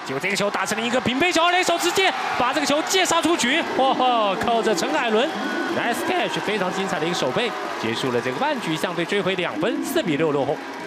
结果这个球打成了一个平飞球，雷手直接把这个球接杀出局。哇，靠着陈凯伦 ，nice catch， 非常精彩的一个守备，结束了这个半局，相对追回2分，4比6落后。